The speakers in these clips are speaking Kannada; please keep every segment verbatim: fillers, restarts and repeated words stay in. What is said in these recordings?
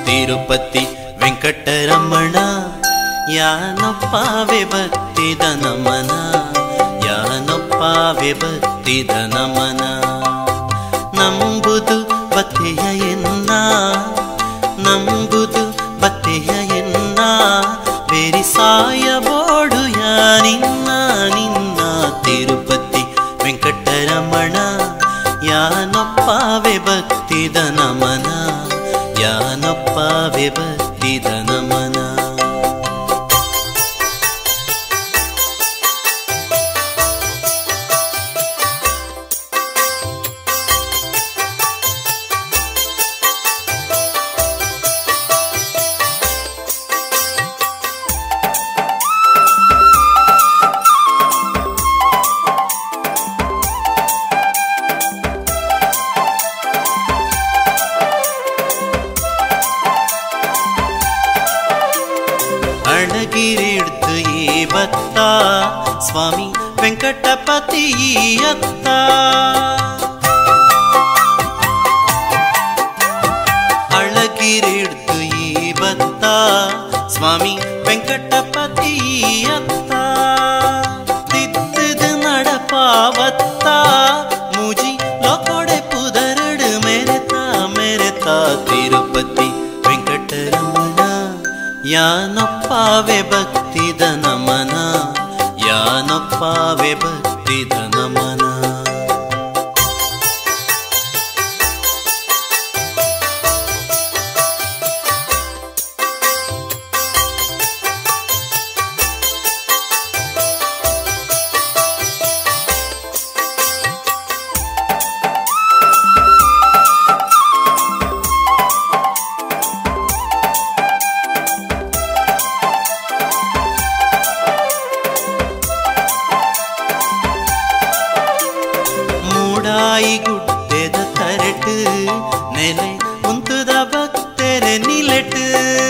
ತಿರುಪತಿ ವೆಂಕಟರಮಣ ಯಾನೊಪ್ಪಾವೆ ಭಕ್ತಿದ ನಮನ ಯಾನೊಪ್ಪಾವೆ ಭಕ್ತಿದ ನಮನ ನಂಬುದು ಬತ್ತೆಯ ಎನ್ನ ನಂಬುದು ಬತ್ತೆಯ ಎನ್ನ ಬೇರಿ ಸಾಯಬೋಡು ಯಾ ನಿನ್ನ ನಿನ್ನ ತಿರುಪತಿ ವೆಂಕಟರಮಣ ಯಾನೊಪ್ಪಾವೆ ಭಕ್ತಿದ ನಮನ ಯಾನೊಪ್ಪಾವೆ ಭಕ್ತಿದ ನಮನ ಅಳಗಿರಿಡ್ದು ಈ ಭತ್ತ ಸ್ವಾಮಿ ವೆಂಕಟಪತಿ ಅತ್ತ ಅಳಗಿರಿಡ್ದು ಈ ಭತ್ತ ಸ್ವಾಮಿ ವೆಂಕಟಪತಿ ಅತ್ತ ತಿದ್ದದ ನಡಪಾವತ್ತ ಮೂಜಿ ಲೋಕೊಡೆ ಪುದರಡು ಮೆರೆತ ಮೆರೆತ ತಿರುಪತಿ ವೆಂಕಟರಮಣ ಯಾನೊಪ್ಪಾವೆ ಭಕ್ತಿದ ನಮನ ಯಾನೊಪ್ಪಾವೆ ಭಕ್ತಿದ ನಮನ ಮೂಡಾಯಿ ಗುಡ್ಡೆದ ತರಟು ನೆಲೆ ಉಂತುದ ಭಕ್ತರೆ ನಿಲೆಟು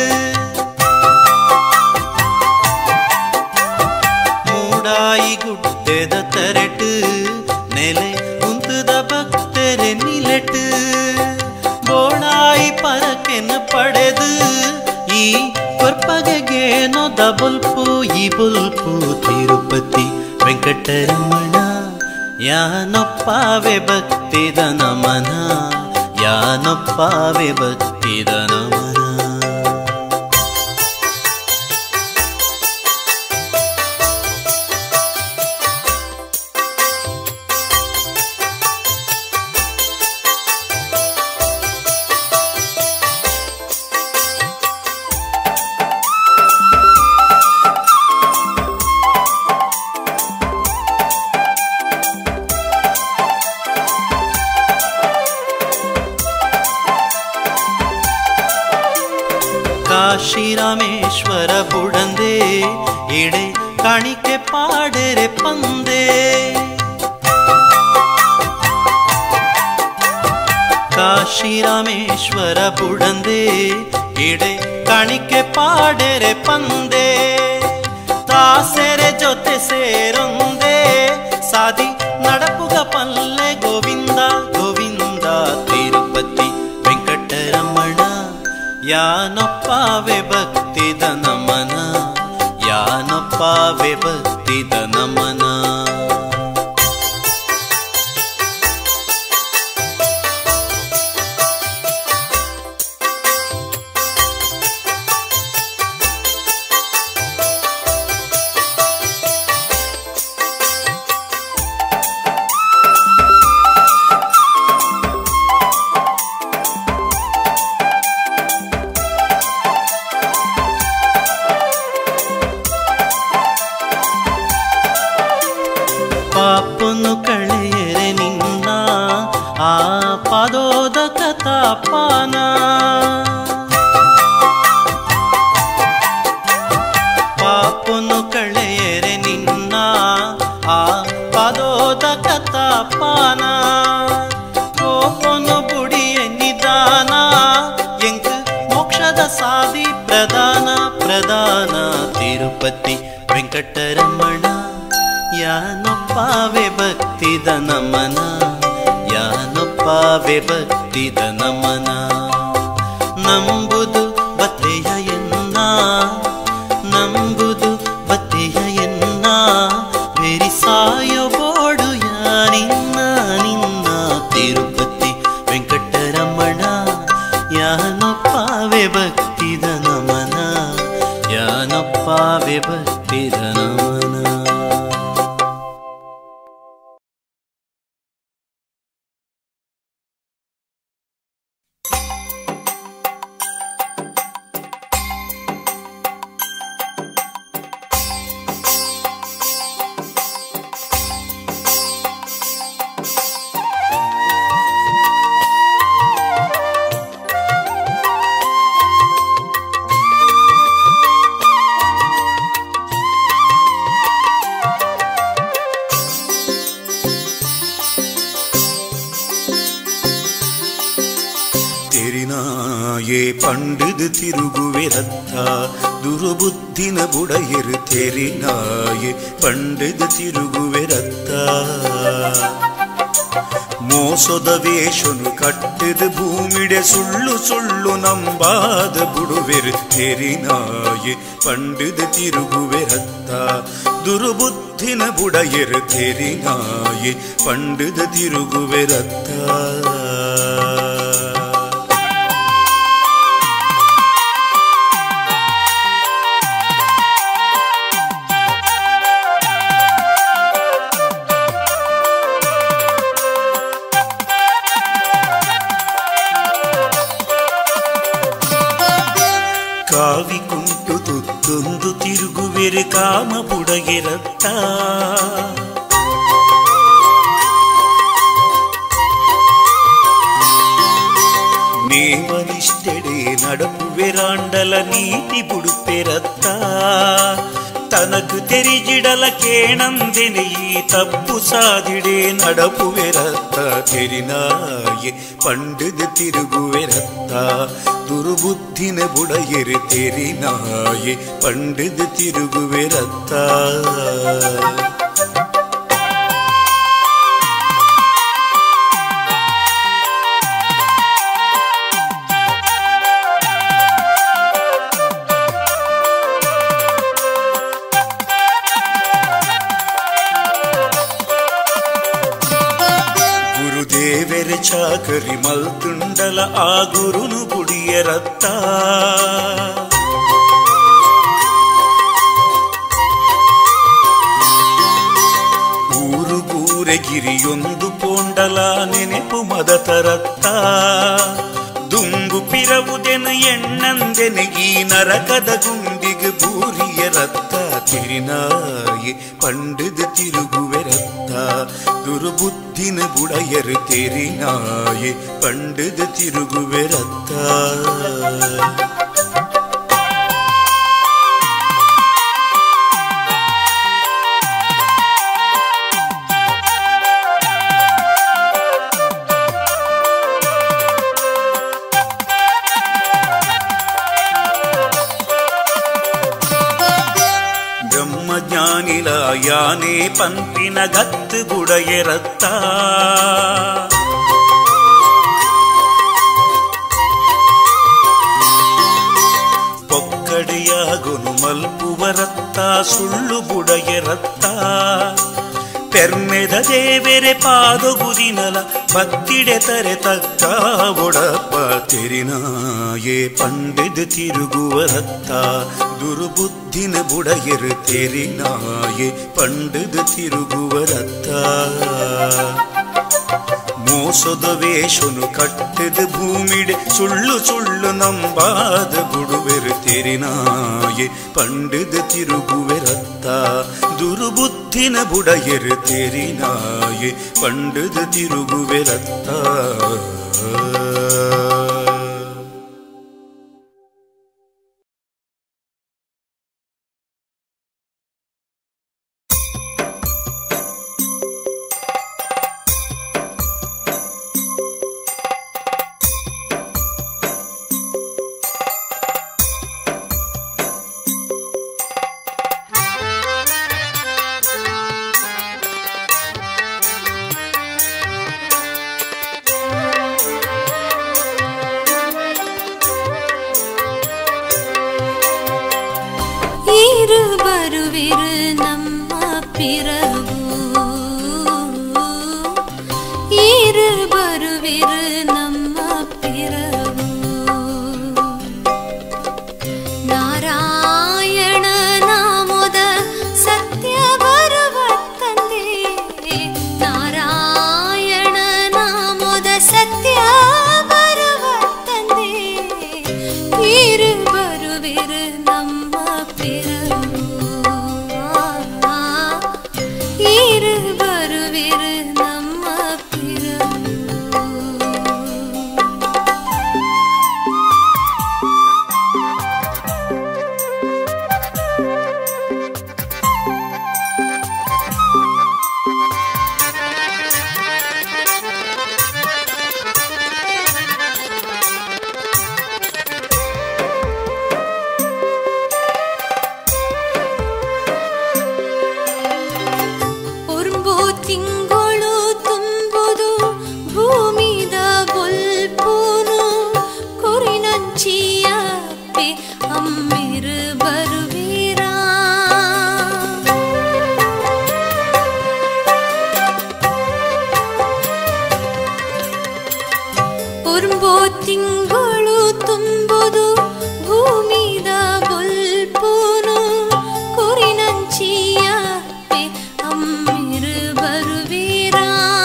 ಮೂಡಾಯಿ ಗುಡ್ಡೆದ ತರಟು ನೆಲೆ ಉಂತುದ ಭಕ್ತರೆ ನಿಲೆಟು ಬೋಳಾಯಿ ಪರಕೆನ ಪಡೆದು ಈ ಕೊರ್ಪಗೆಗೇನೋ ದಬುಲ್ಪು ಈ ಬುಲ್ಪು ತಿರುಪತಿ ವೆಂಕಟರಮಣ ಯಾನೊಪ್ಪಾವೆ ಭಕ್ತಿದ ನಮನ ಯಾನೊಪ್ಪಾವೆ ಭಕ್ತಿದ ನಮನ ಕಾಶಿ ರಾಮೇಶ್ವರ ಬುಡಂದೆ ಎಡೆ ಕಾಣಿಕೆ ಪಾಡೆರೆ ಪಂದೆ ಕಾಶಿ ರಾಮೇಶ್ವರ ಬುಡಂದೆ ಎಡೆ ಕಾಣಿಕೆ ಪಾಡೆರೆ ಪಂದೆ ದಾಸೆರೆ ಜೊತೆ ಸೇರೊಂದೆ ಸಾದಿ ನಡಪುಗ ಪಲ್ಲೆ ಗೋವಿಂದ ಗೋವಿಂದ ತಿರುಪತಿ ವೆಂಕಟರಮಣ ಯಾನೊಪ್ಪಾವೆ ಭಕ್ತಿದ ನಮನ ಯಾನೊಪ್ಪಾವೆ ಭಕ್ತಿದ ನಮನ ಪಾಪನು ಕಳೆಯರೆ ನಿನ್ನ ಆ ಪಾದೋದಕ ತಾಪಾನ ಪಾಪನು ಕಳೆಯರೆ ನಿನ್ನ ಆ ಪಾದೋದಕ ತಾಪಾನ ಕೋಪನು ಬುಡಿಯ ನಿಧಾನ ಎಂಕ್ ಮೋಕ್ಷದ ಸಾದಿ ಪ್ರಧಾನ ಪ್ರಧಾನ ತಿರುಪತಿ ವೆಂಕಟರಮಣ ಯಾನೊಪ್ಪಾವೆ ಭಕ್ತಿದ ನಮನ ಯಾನೊಪ್ಪಾವೆ ಭಕ್ತಿದ ನಮನ ನಂಬುದು ಯಾನೊಪ್ಪಾವೆ ಭಕ್ತಿದ ನಮನ ಯಾನೊಪ್ಪಾವೆ ಭಕ್ತಿದ ನಮನ. ಪಂಡಿದು ತಿರುಗುವೆ ರತ್ತ ದುರ್ಬುದ್ಧಿನ ಬುಡಯಿರು ತೆರಿನಾಯೆ ಪಂಡಿದು ತಿರುಗುವೆ ರತ್ತ ಮೋಸದ ವೇಷನು ಕಟ್ಟಿದ ಭೂಮಿಡೆ ಸುಳ್ಳು ಸುಳ್ಳು ನಂಬಾದ ಬುಡುವೆರು ತೆರಿನಾಯೆ ಪಂಡಿದು ತಿರುಗುವೆ ರತ್ತ ದುರ್ಬುದ್ಧಿನ ಬುಡಯಿರು ತೆರಿನಾಯೆ ಪಂಡಿದು ತಿರುಗುವೆ ರತ್ತ. ಕಾವಿ ಕುಂಟು ತುತ್ತೊಂದು ತಿರುಗುವೆರೆ ಕಾಮ ಬುಡಗೆ ರತ್ತ ನೇಮನಿಷ್ಟೆಡೆ ನಡಪುವೆರಾಂಡಲ ನೀತಿ ಬುಡುಪೆ ರತ್ತ ತನಕು ತೆರಿಜಿಡಲ ಕೇಣಂದೆನೆ ಈ ತಪ್ಪು ಸಾದಿಡೆ ನಡಪುವೆ ರತ್ತ ತೆರಿನಾಯೆ ಪಂಡಿದು ತಿರುಗುವೆ ರತ್ತ ದುರ್ಬುದ್ಧಿನ ಬುಡಯಿರು ತೆರಿನಾಯೆ ಪಂಡಿದು ತಿರುಗುವೆ ರತ್ತ. ಚಾಕರಿ ಮಲ್ತುಂಡಲ ಆ ಗುರುನು ಬುಡಿಯ ರತ್ತ ಊರು ಗೂರೆ ಗಿರಿಯೊಂದು ಪೋಂಡಲ ನೆನೆಪು ಮದತ ರತ್ತ ದುಂಗು ಪಿರವುದೆನ ಎಣ್ಣಂದೆನಗಿ ನರಕದ ಗುಂಡಿಗೆ ಬೂರಿಯ ರತ್ತ ತೆರಿನಾಯೆ ಪಂಡಿದು ತಿರುಗುವೆ ರತ್ತ ದುರ್ಬುದ್ಧಿನ ಬುಡಯರು ತೆರಿನಾಯೆ ಪಂಡಿದು ತಿರುಗುವೆ ರತ್ತ. ಬ್ರಹ್ಮಜ್ಞಾನಿಲ ಯಾನೆ ಪಂಪಿನ ಗತ್ತು ಬುಡಗೆ ರತ್ತ ಪೊಕ್ಕಡೆಯಾಗೊನು ಮಲ್ಪುವ ರತ್ತ ಸುಳ್ಳು ಬುಡಗೆ ರತ್ತ ಪೆರ್ಮೆದ ದೇವೆರೆ ಪಾದಗುದಿನಲ ಭಕ್ತಿಡೆ ತರೆ ತಕ್ಕ ಒಡಪ್ಪ ತೆರಿನಾಯೆ ಪಂಡಿದು ತಿರುಗುವ ರತ್ತ ದುರ್ಬುದ್ಧಿನ ಬುಡಯಿರು ತೆರಿನಾಯೆ ಪಂಡಿದು ತಿರುಗುವ ರತ್ತ ಮೋಸದ ವೇಷನು ಕಟ್ಟಿದ ಭೂಮಿಡೆ ಸುಳ್ಳು ಸುಳ್ಳು ನಂಬಾದ ಬುಡುವೆರು ತೆರಿನಾಯೆ ಪಂಡಿದು ತಿರುಗುವೆ ರತ್ತ ದುರ್ಬುದ್ಧಿನ ಬುಡಯಿರು ತೆರಿನಾಯೆ ಪಂಡಿದು ತಿರುಗುವೆ ರತ್ತ. ஈரு வருவிரு நம்ம பிறவு நஞ்சியப்பே அம்மிரு வருவீரா ಉರ್ಂಬೋ ತಿಂಗಳು ತುಂಬುದು ಭೂಮಿದ ಬೊಲ್ಪುನು ಕುರಿನಂಚಿಯಪ್ಪೆ ಅಮ್ಮಿರು ಬರುವೀರಾ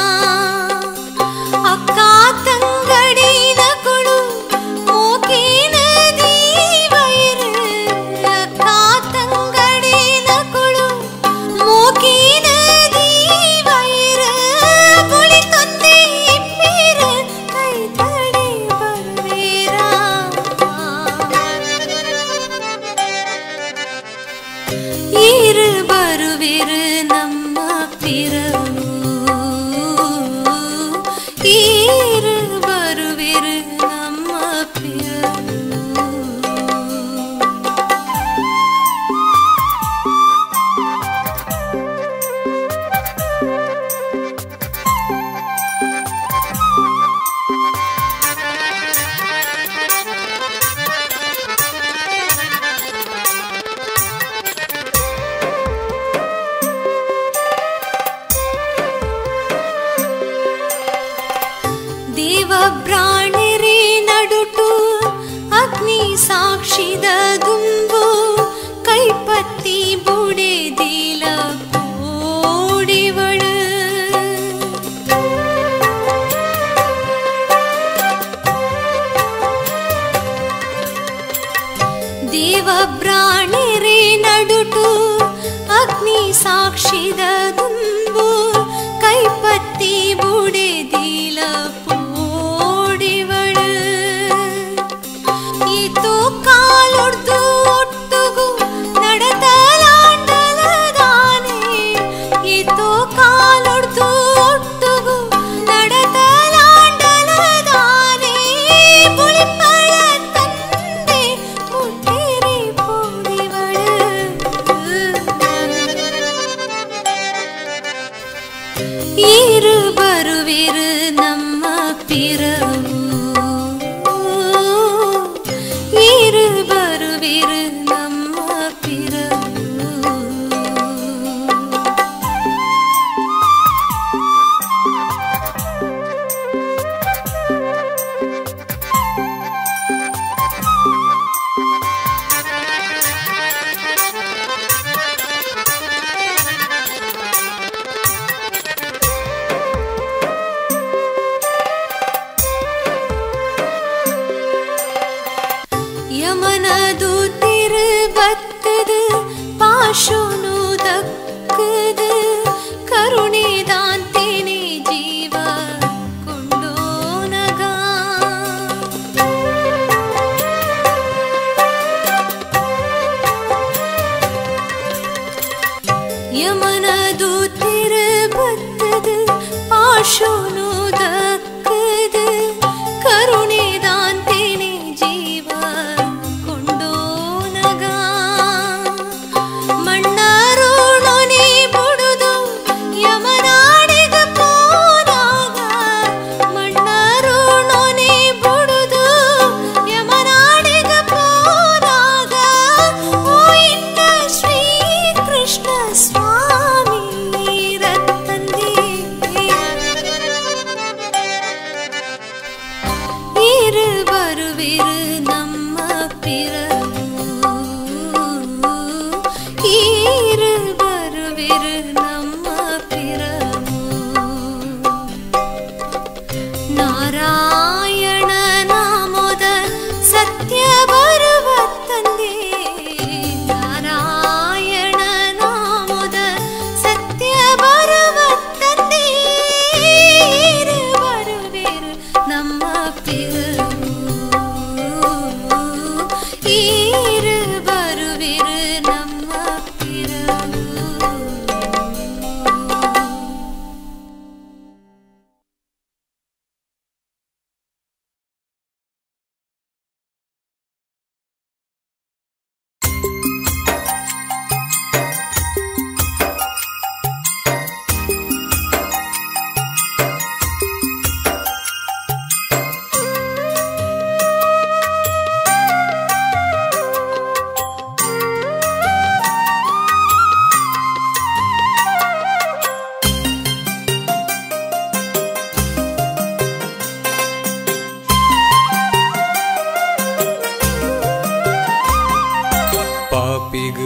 ಅಕ್ಕ ತಂಗಡಿನ ಕೊಡು ಮೋಕಿನ ದೀವೈರು ಅಕ್ಕ ತಂಗಡಿನ ಕೊಡು ಮೋಕಿನ ದೀವೈರು ಬುಳಿ ತಂದೆ ಇಪ್ಪೀರು ಕೈ ತಡೆ ಬರುವೀರಾ ಈರು ಬರುವಿರು ನಮ್ಮ ಪಿರವು ಈರು ಬರುವಿರು ನಮ್ಮ ಪಿರವು ದೇವಬ್ರಾಣಿರಿ ನಡುಟು ಅಗ್ನಿ ಸಾಕ್ಷಿದ ದುಂಬು ಕೈಪತ್ತಿ ಬುಡೆದಿಲ ಪೋಡಿವಳು ದೇವಬ್ರಾಣಿರಿ ನಡುಟು ಅಗ್ನಿ ಸಾಕ್ಷಿದ ದುಂಬು ಕೈಪತ್ತಿ ಬುಡೆದಿಲ ಪೋಡಿವಳು ಈತು ಕಾಲೊಡ್ದು ಒಟ್ಟುಗು ನಡತಲಾಂಡಲದಾನೆ ಈತು ಕಾಲೊಡ್ದು ಒಟ್ಟುಗು ನಡತಲಾಂಡಲದಾನೆ ಬುಳಿಪಳ ತಂದೆ ಮುಟ್ಟಿರಿ ಪೋಡಿವಳು ಈರು ಬರುವಿರು ನಮ್ಮ ಪಿರವು ಈರು ಬರುವಿರು ನಮ್ಮ ಪಿರವು ಯಮನದು ತಿರುಬತ್ತದು ಪಾಶುನು ದಕ್ಕದು ಕರುಣೆದಾಂತೇನೆ ಜೀವ ಕೊಂಡೋನಗ ಯಮನದು ತಿರುಬತ್ತದು ಪಾಶುನು ದಕ್ಕದು ಕರುಣೆದಾಂತೇನೆ ಜೀವ ಕೊಂಡೋನಗ ಮಣ್ಣರುಣೊನೆ ಬುಡ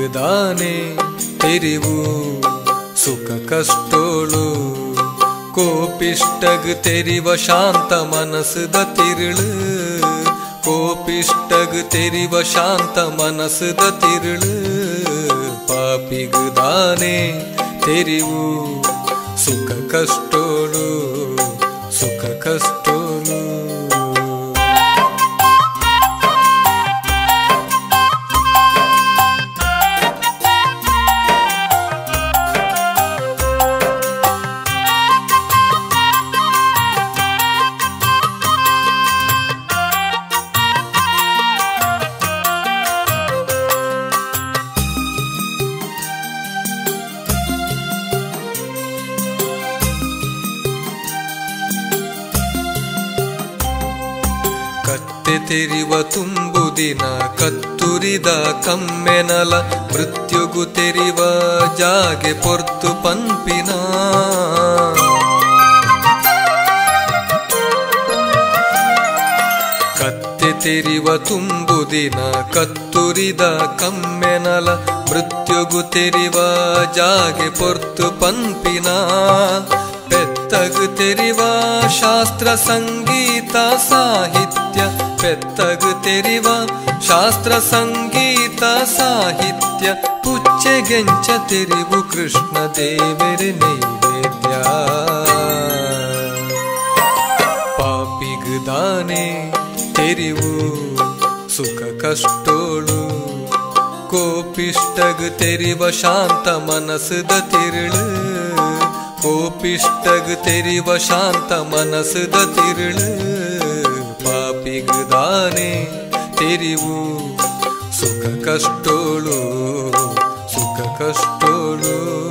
ಪಾಪಿಗದಾನೆ ತೆರಿವು ಸುಖ ಕಷ್ಟೋಳು ಕೋಪಿಷ್ಟಗ್ ತೆರಿವ ಶಾಂತ ಮನಸ್ಸದ ತಿರುಳು ಕೋಪಿಷ್ಟಗ್ ತೆರಿವ ಶಾಂತ ಮನಸ್ಸದ ತಿರುಳು ಪಾಪಿಗದಾನೆ ತೆರಿವು ಸುಖ ಕಷ್ಟೋಳು ಸುಖ ಕಷ್ಟೋಳು ತೆರಿವ ತುಂಬುದಿನ ಕತ್ತುರಿದ ಕಮ್ಮೆನಲ ಮೃತ್ಯುಗು ತೆರಿವ ಜಾಗೆ ಪೊರ್ತು ಪಂಪಿನ ಕತ್ತೆ ತೆರಿವ ತುಂಬುದಿನ ಕತ್ತುರಿದ ಕಮ್ಮೆನಲ ಮೃತ್ಯುಗು ತೆರಿವ ಜಾಗೆ ಪೊರ್ತು ಪಂಪಿನ ಪೆತ್ತಗು ತೆರಿವ ಶಾಸ್ತ್ರ ಸಂಗೀತ ಸಾಹಿತ್ಯ ಪೆತ್ತಗು ತೆರಿವ ಶಾಸ್ತ್ರ ಸಂಗೀತ ಸಾಹಿತ್ಯ ಪುಚ್ಚೆಗೆಂಚ ತೆರಿವು ಕೃಷ್ಣ ದೇವರ ನೈವೇದ್ಯ ಪಾಪಿಗದಾನೆ ತೆರಿವು ಸುಖ ಕಷ್ಟೋಳು ಕೋಪಿಷ್ಟಗ್ ತೆರಿವ ಶಾಂತ ಮನಸ್ಸದ ತಿರುಳು ಕೋಪಿಷ್ಟಗ್ ತೆರಿವ ಶಾಂತ ಮನಸ್ಸದ ತಿರುಳು ಪಾಪಿಗದಾನೆ ತೆರಿವು ಸುಖ ಕಷ್ಟೋಳು ಸುಖ ಕಷ್ಟೋಳು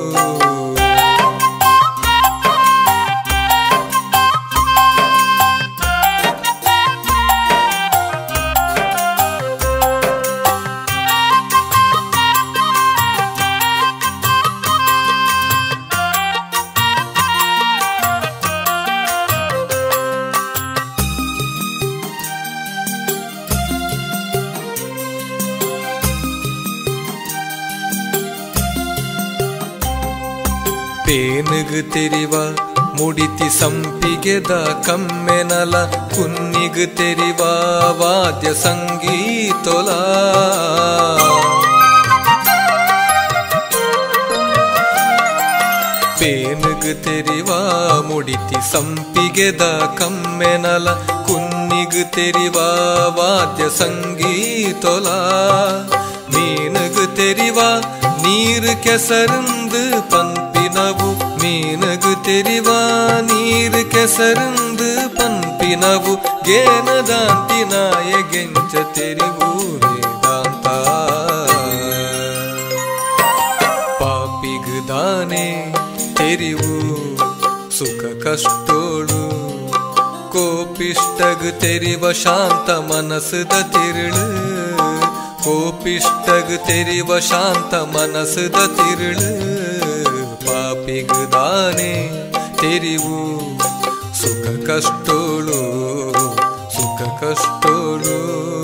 ಪೇನುಗು ತೆರಿವ ಮುಡಿತಿ ಸಂಪಿಗೆದ ಕಮ್ಮೆನಲ ಕುನ್ನಿಗು ತೆರಿವ ವಾದ್ಯ ಸಂಗೀತೊಲ ಪೇನುಗು ತೆರಿವ ಮುಡಿತಿ ಸಂಪಿಗೆದ ಕಮ್ಮೆನಲ ಕುನ್ನಿಗು ತೆರಿವ ವಾದ್ಯ ಸಂಗೀತೊಲ ಮೀನುಗು ತೆರಿವ ನೀರು ಕೆಸರಂದು ಪಂಪಿನವು ಮೀನುಗು ತೆರಿವ ನೀರು ಕೆಸರಂದು ಪಂಪಿನವು ಗೇನದಾಂತಿ ನಾಯಗೆಂಚ ತೆರಿವು ವೇದಾಂತ ಪಾಪಿಗದಾನೆ ತೆರಿವು ಸುಖ ಕಷ್ಟೋಳು ಕೋಪಿಷ್ಟಗ್ ತೆರಿವ ಶಾಂತ ಮನಸ್ಸದ ತಿರುಳು ಕೋಪಿಷ್ಟಗ್ ತೆರಿವ ಶಾಂತ ಮನಸ್ಸದ ತಿರುಳು ಪಾಪಿಗದಾನೆ ತೆರಿವು ಸುಖ ಕಷ್ಟೋಳು ಸುಖ ಕಷ್ಟೋಳು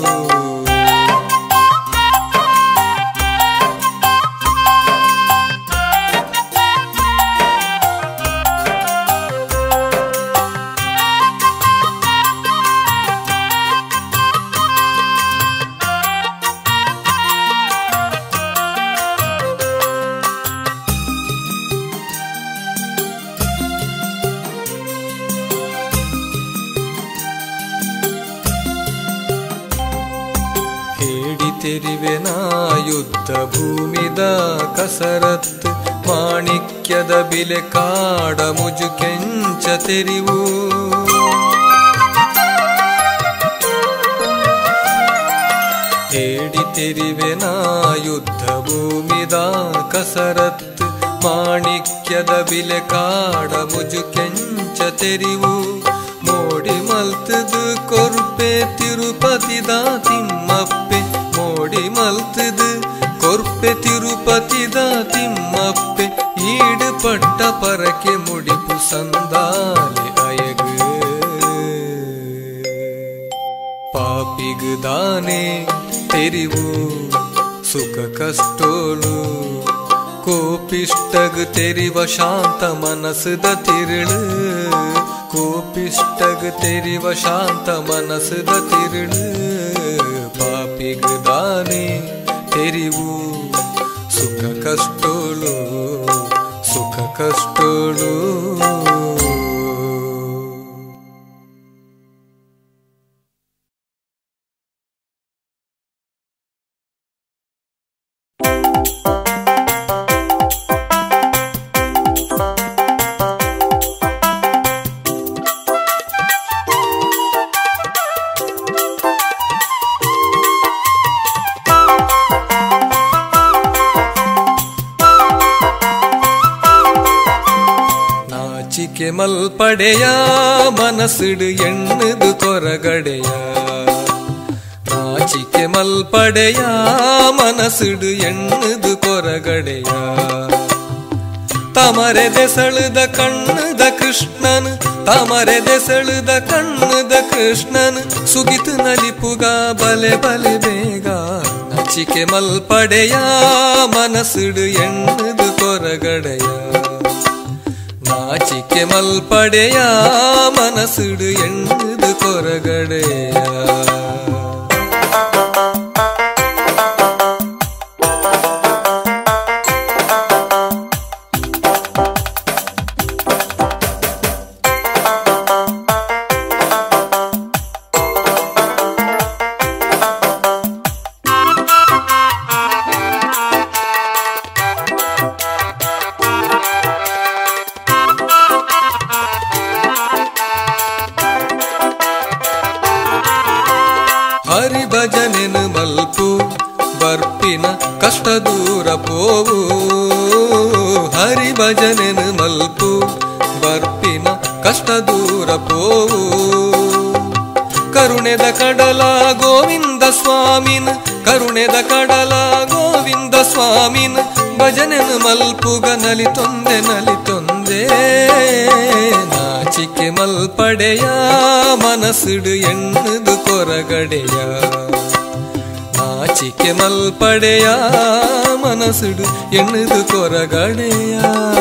ತೆರಿವೆನ ಯುದ್ಧ ಭೂಮಿದ ಕಸರತ್ ಮಾಣಿಕ್ಯದ ಬಿಲೆ ಕಾಡ ಮುಜು ಕೆಂಚ ತೆರಿವು ಹೇಡಿ ತೆರಿವೆನ ಯುದ್ಧ ಭೂಮಿದ ಕಸರತ್ ಮಾಣಿಕ್ಯದ ಬಿಲೆ ಕಾಡ ಮುಜು ಕೆಂಚ ತೆರಿವು ಮೋಡಿ ಮಲ್ತದು ಕೊರ್ಪೆ ತಿರುಪತಿದ ತಿಮ್ಮಪ್ಪೆ ಮೋಡಿ ಮಲ್ತದು ಕೊರ್ಪೆ ತಿರುಪತಿದ ತಿಮ್ಮಪ್ಪೆ ಈಡು ಪಟ್ಟ ಪರಕೆ ಮುಡಿಪು ಸಂದಾಲೆ ಅಯಗು ಪಾಪಿಗದಾನೆ ತೆರಿವು ಸುಖ ಕಷ್ಟೋಳು ಕೋಪಿಷ್ಟಗ್ ತೆರಿವ ಶಾಂತ ಮನಸ್ಸದ ತಿರುಳು ಕೋಪಿಷ್ಟಗ್ ತೆರಿವ ಶಾಂತ ಮನಸ್ಸದ ತಿರುಳು ಪಾಪಿಗ್ ದಾನಿ ತೆರಿವು ಸುಖ ಕಷ್ಟೋಳು ಸುಖ ಕಷ್ಟೋಳು ನಾಚಿಕೆ ಮಲ್ಪಡೆಯ ಮನಸ್ಸಿಡು ಎಣ್ಣದು ಕೊರಗಡೆಯ ನಾಚಿಕೆ ಮಲ್ಪಡೆಯ ಮನಸ್ಸಿಡು ಎಣ್ಣದು ಕೊರಗಡೆಯ ತಮರೆ ದೆಸಳುದ ಕಣ್ಣದ ಕೃಷ್ಣನ್ ತಮರೆ ದೆಸಳುದ ಕಣ್ಣದ ಕೃಷ್ಣನ್ ಸುಗಿತು ನಲಿಪುಗ ಬಲೆ ಬಲೆ ಬೇಗ ನಾಚಿಕೆ ಮಲ್ಪಡೆಯ ಮನಸ್ಸಿಡು ಎಣ್ಣದು ಕೊರಗಡೆಯ ನಾಚಿಕೆ ಮಲ್ಪಡೆಯ ಮನಸ್ಸಿಡು ಎಣ್ಣದು ಕೊರಗಡೆಯ ಹರಿ ಭಜನೆನು ಮಲ್ಪು ಬರ್ಪಿನ ಕಷ್ಟ ದೂರ ಪೋವು ಹರಿ ಭಜನೆನು ಮಲ್ಪು ಬರ್ಪಿನ ಕಷ್ಟ ದೂರ ಪೋವು ಕರುಣೆದ ಕಡಲ ಗೋವಿಂದ ಸ್ವಾಮಿನ ಕರುಣೆದ ಕಡಲ ಗೋವಿಂದ ಸ್ವಾಮಿನ ಭಜನೆನು ಮಲ್ಪುಗ ನಲಿತೊಂದೆ ನಲಿತೊಂದೆ ನಾಚಿಕೆ ಮಲ್ಪಡೆಯ ಮನಸ್ಸಿಡು ಎಣ್ಣದು ಕೊರಗಡೆಯ ನಾಚಿಕೆ ಮಲ್ಪಡೆಯ ಮನಸ್ಸಿಡು ಎಣ್ಣದು ಕೊರಗಡೆಯ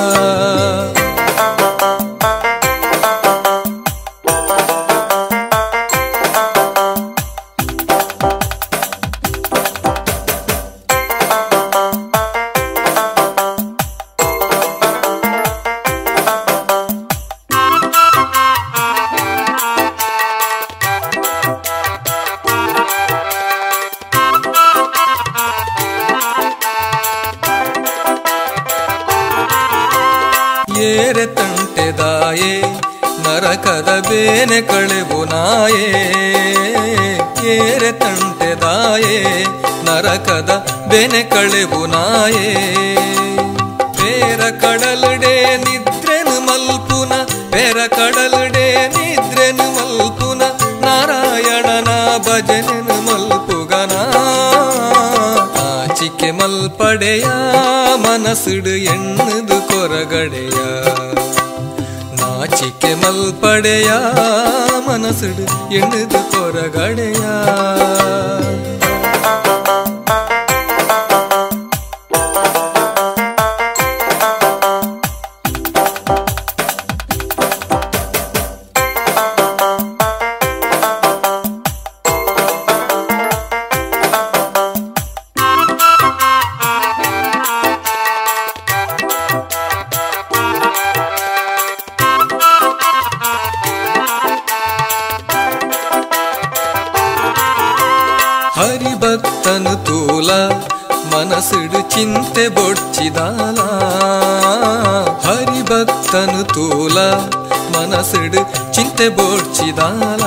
ಏರೆ ತಂಟೆದಾಯೇ ನರಕದ ಬೇನೆ ಕಳೆವು ನಾಯೇ ಏರೆ ತಂಟೆದಾಯೇ ನರಕದ ಬೇನೆ ಕಳೆವು ನಾಯೇ ಪೇರ ಕಡಲುಡೆ ನಿದ್ರೆನು ಮಲ್ಪುನ ಪೇರ ಕಡಲುಡೆ ನಿದ್ರೆನು ಮಲ್ಪುನ ನಾರಾಯಣನ ಭಜನೆನು ಮಲ್ಪುಗನ ನಾಚಿಕೆ ಮಲ್ಪಡೆಯ ಮನಸ್ಸಿಡು ಎಣ್ಣದು ಕೊರಗಡೆಯ ನಾಚಿಕೆ ಮಲ್ಪಡೆಯ ಮನಸ್ಸಿಡು ಎಣ್ಣದು ಕೊರಗಡೆಯ ಹರಿಭಕ್ತನು ತೂಲ ಮನಸ್ಸಿಡು ಚಿಂತೆ ಬೊಡ್ಚಿದಾಲ ಹರಿಭಕ್ತನು ತೂಲ ಮನಸ್ಸಿಡು ಚಿಂತೆ ಬೊಡ್ಚಿದಾಲ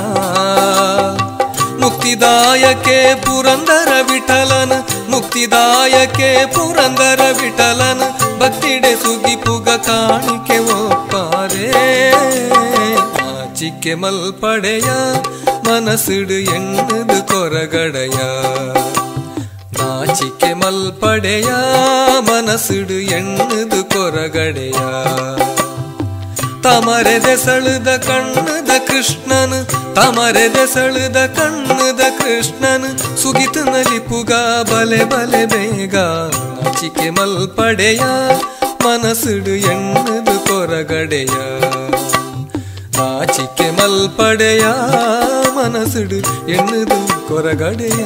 ಮುಕ್ತಿದಾಯಕೆ ಪುರಂದರ ವಿಠಲನ ಮುಕ್ತಿದಾಯಕೆ ಪುರಂದರ ವಿಠಲನ ಭಕ್ತಿಡೆ ಸುಗಿಪುಗ ಕಾಣಿಕೆ ಒಪ್ಪಾರೆ ನಾಚಿಕೆ ಮಲ್ಪಡೆಯ ಮನಸ್ಸಿಡು ಎಣ್ಣದು ಕೊರಗಡೆಯ ನಾಚಿಕೆ ಮಲ್ಪಡೆಯ ಮನಸ್ಸಿಡು ಎಣ್ಣದು ಕೊರಗಡೆಯ ತಮರೆ ದೆಸಳುದ ಕಣ್ಣದ ಕೃಷ್ಣನ ತಮರೆದೆ ಸೆಳೆದ ಕಣ್ಣದ ಕೃಷ್ಣನು ಸುಗಿತು ನಲಿಪುಗ ಬಲೆ ಬಲೆ ಬೇಗ ನಾಚಿಕೆ ಮಲ್ಪಡೆಯ ಮನಸ್ಸುಡು ಎಣ್ಣದು ಕೊರಗಡೆಯ ನಾಚಿಕೆ ಮಲ್ಪಡೆಯ ಮನಸ್ಸುಡು ಎಣ್ಣದು ಕೊರಗಡೆಯ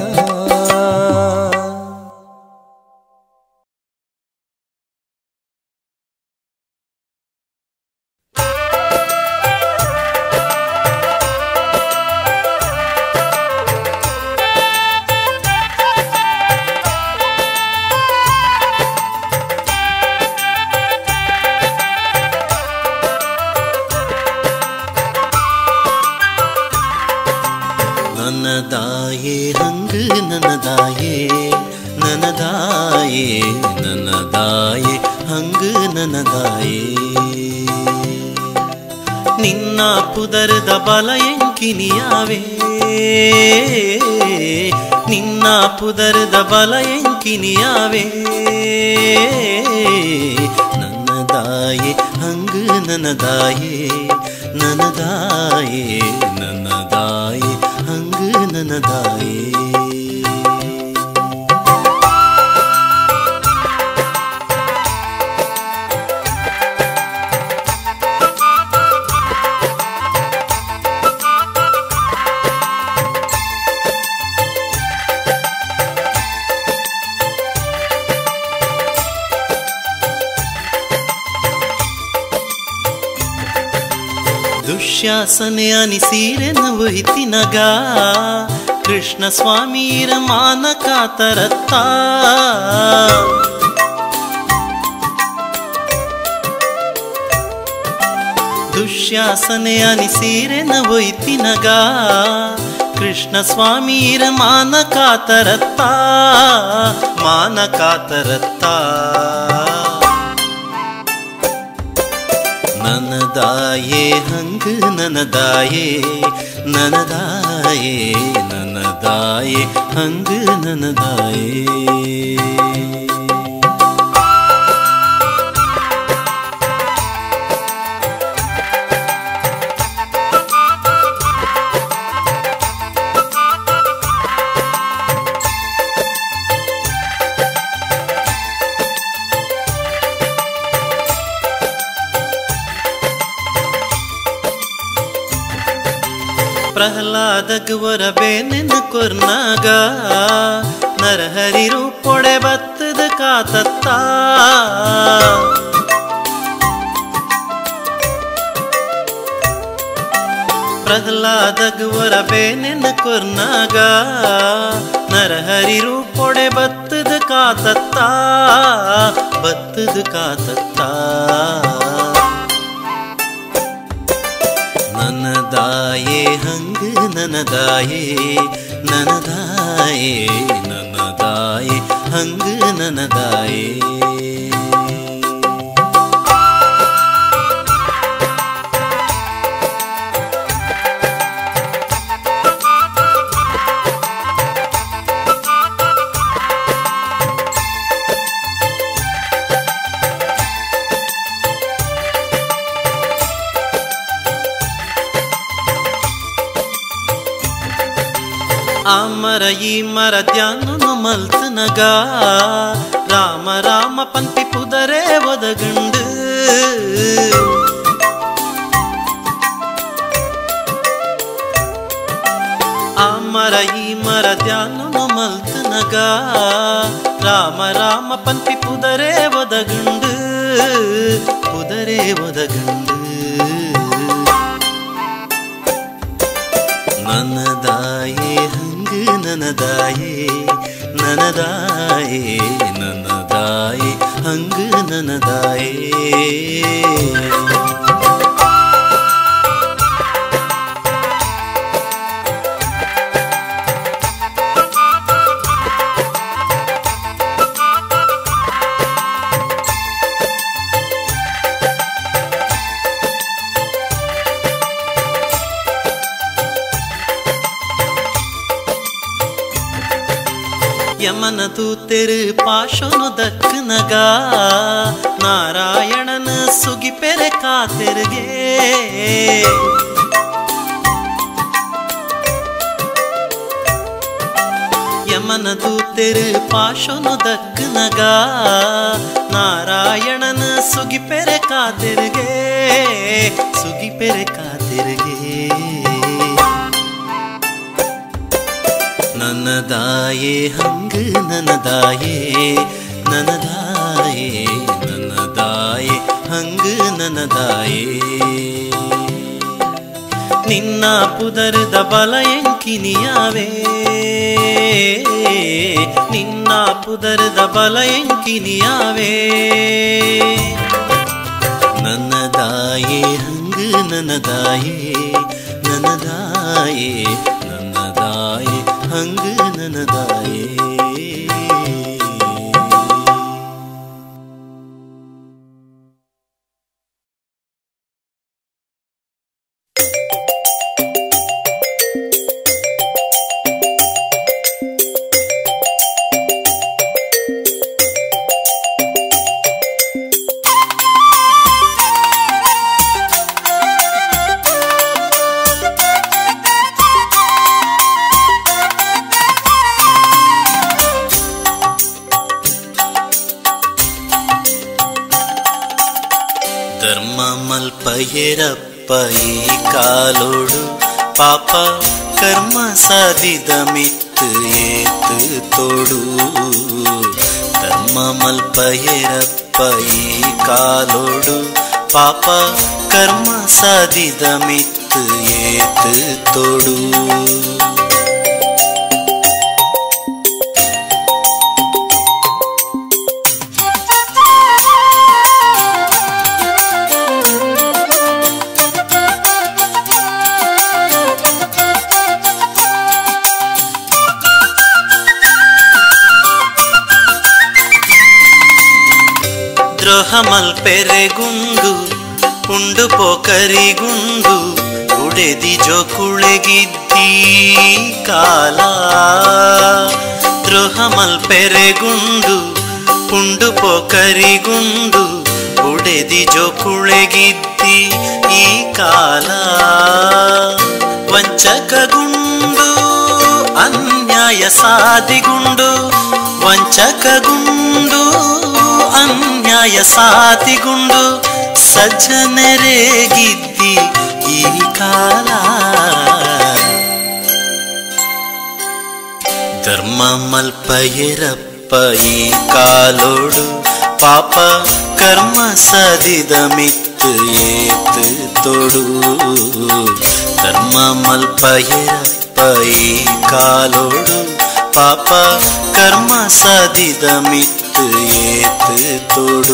ನನ್ನದಾಯೇ ಹಂಗು ನನ್ನದಾಯೇ ನನ್ನದಾಯೇ ನನ್ನದಾಯೇ ಹಂಗು ನನ್ನದಾಯೇ ನಿನ್ನ ಪುದರದ ಬಲ ಎಂಕಿನಿಯಾವೇ ನಿನ್ನ ಪುದರದ ಬಲ ಎಂಕಿನಿಯಾವೇ ನನ್ನದಾಯೇ ಹಂಗು ನನ್ನದಾಯೇ ನನ್ನದಾಯೇ ನನ್ನದಾಯೇ ಹಂಗು ನನ್ನದಾಯೇ ದುಶ್ಯಾಸನೆ ಅನಿಸೀರೆನ ಒಯ್ತಿನಗ ಕೃಷ್ಣ ಸ್ವಾಮೀರ ಮಾನ ಕಾತರತ್ತ ದುಶ್ಯಾಸನೆ ಅನಿಸೀರೆನ ಒಯ್ತಿನಗ ಕೃಷ್ಣ ಸ್ವಾಮೀರ ಮಾನ ಕಾತರತ್ತ ಮಾನ ಕಾತರತ್ತ ನನ್ನದಾಯೇ ಹಂಗು ನನ್ನದಾಯೇ ನನ್ನದಾಯೇ ನನ್ನದಾಯೇ ಹಂಗು ನನ್ನದಾಯೇ ಪ್ರಹ್ಲಾದಗುವರ ಬೇನೆನ ಕೊರ್ನಾಗ ನರಹರಿ ರೂಪೊಡೆ ಬತ್ತದ ಕಾತತ್ತ ಪ್ರಹ್ಲಾದಗುವರ ಬೇನೆನ ಕೊರ್ನಾಗ ನರಹರಿ ರೂಪೊಡೆ ಬತ್ತದ ಕಾತತ್ತ ಬತ್ತದ ಕಾತತ್ತ ನನ್ನದಾಯೇ ಹಂಗು ನನ್ನದಾಯೇ ನನ್ನದಾಯೇ ನನ್ನದಾಯೇ ಹಂಗು ನನ್ನದಾಯೇ ಆ ಮರ ಈ ಮರ ಧ್ಯಾನ ಮಲ್ತನಗ ರಾಮ ರಾಮ ಪಂಕ್ತಿ ಪುದರೆ ಒದಗಂಡು ಆ ಮರ ಈ ಮರ ಧ್ಯಾನ ಮಲ್ತನಗ ರಾಮ ರಾಮ ಪಂಕ್ತಿ ಪುದರೆ ಒದಗಂಡು ಪುದರೆ ಒದಗಂಡು ನನ್ನದಾಯೇ ಹಂಗು ನನ್ನದಾಯೇ ನನ್ನದಾಯೇ ನನ್ನದಾಯೇ ಹಂಗು ನನ್ನದಾಯೇ ಯಮನ ದೂತೆರು ಪಾಶನು ದಕ್ಕನಗ ನಾರಾಯಣನ ಸುಗಿಪೆರೆ ಕಾತೆರಿಗೆ ಯಮನ ದೂತೆರು ಪಾಶನು ದಕ್ಕನಗ ನಾರಾಯಣನ ಸುಗಿಪೆರೆ ಕಾತಿರುಗೆ ಸುಗಿಪೆರೆ ಕಾತಿರುಗೆ ನನ್ನದಾಯೇ ಹಂಗ ನನ್ನದಾಯೇ ನನ್ನದಾಯೇ ನನ್ನದಾಯೇ ಹಂಗ ನನ್ನದಾಯೇ ನಿನ್ನ ಪುದರದ ಬಲ ಎಂಕಿನಿಯಾವೇ ನಿನ್ನ ಪುದರದ ಬಲ ಎಂಕಿನಿಯಾವೇ ನನ್ನದಾಯೇ ಹಂಗ ನನ್ನದಾಯೇ ನನ್ನದಾಯೇ ನನ್ನದಾಯೇ ಹಂಗ ನನ್ನದಾಯೇ ಮಲ್ಪಯರಪ್ಪ ಈ ಕಾಲೋಡು ಪಾಪ ಕರ್ಮ ಸಾಧಿದ ಮಿತ್ತು ಏತು ತೋಡು ಧರ್ಮ ಮಲ್ಪಯರಪ್ಪ ಈ ಕಾಲೋಡು ಪಾಪ ಕರ್ಮ ಸಾಧಿದ ಮಿತ್ತು ಏತು ತೋಡು ಮಲ್ಪೆರೆಗುಂಡು ಉಂಡು ಪೋಕರಿಗುಂಡು ಉಡೆದಿ ಜೋಕುಳೆಗಿದ್ದಿ ಕಾಲ ದ್ರೋಹ ಮಲ್ಪೆರೆಗುಂಡು ಉಂಡು ಪೋಕರಿಗುಂಡು ಉಡೆದಿ ಜೋಕುಳೆಗಿದ್ದಿ ಈ ಕಾಲ ವಂಚಕಗುಂಡು ಅನ್ಯಾಯ ಸಾಧಿಗುಂಡು ವಂಚಕಗುಂಡು ಅನ್ಯಾಯ ಸಾತಿಗುಂಡು ಸಜ್ಜನರೇಗಿದ್ದಿ ಈ ಕಾಲ ಧರ್ಮ ಮಲ್ಪಯರಪ್ಪ ಈ ಕಾಲೋಡು ಪಾಪ ಕರ್ಮ ಸದಿದ ಮಿತ್ತು ಏತು ತೋಡು ಧರ್ಮ ಮಲ್ಪಯರಪ್ಪ ಈ ಕಾಲೋಡು ಪಾಪ ಕರ್ಮ ಸದಿದ ಮಿತ್ತು ಏತು ತೋಡು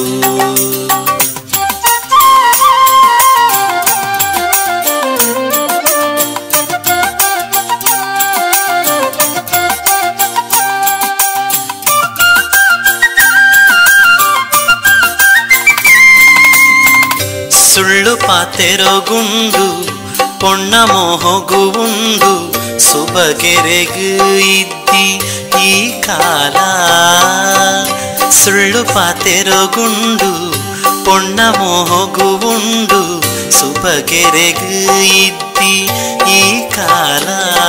ಸುಳ್ಳು ಪಾತೆರಗುಂಡು ಪೊಣ್ಣ ಮೋಹಗು ಉಂಡು ಸುಬಗೆರೆಗು ಇದ್ದಿ ಈ ಕಾಲ ಸುಳ್ಳು ಪಾತೆರಗುಂಡು ಪೊಣ್ಣ ಮೋಹಗು ಉಂಡು ಸುಬಗೆರೆಗು ಇದ್ದಿ ಈ ಕಾಲ